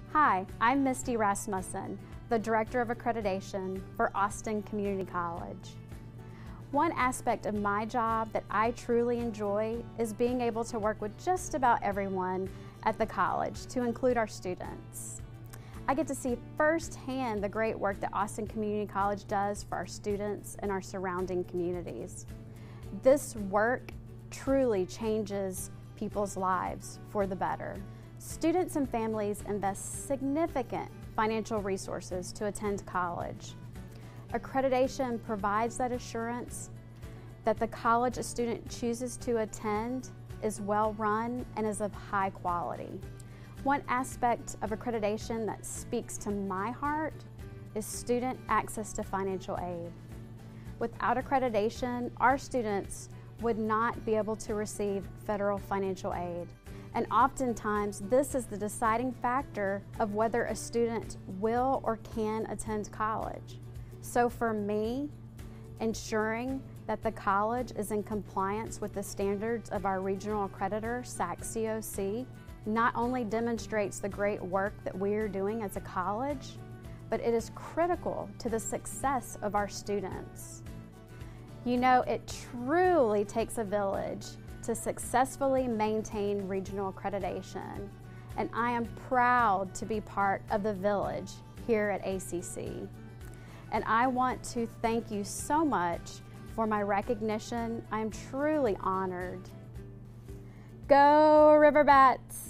Hi, I'm Misty Rasmussen, the Director of Accreditation for Austin Community College. One aspect of my job that I truly enjoy is being able to work with just about everyone at the college, to include our students. I get to see firsthand the great work that Austin Community College does for our students and our surrounding communities. This work truly changes people's lives for the better. Students and families invest significant financial resources to attend college. Accreditation provides that assurance that the college a student chooses to attend is well run and is of high quality. One aspect of accreditation that speaks to my heart is student access to financial aid. Without accreditation, our students would not be able to receive federal financial aid. And oftentimes, this is the deciding factor of whether a student will or can attend college. So for me, ensuring that the college is in compliance with the standards of our regional accreditor, SAC-COC, not only demonstrates the great work that we are doing as a college, but it is critical to the success of our students. You know, it truly takes a village to successfully maintain regional accreditation, and I am proud to be part of the village here at ACC. And I want to thank you so much for my recognition. I am truly honored. Go River Bats!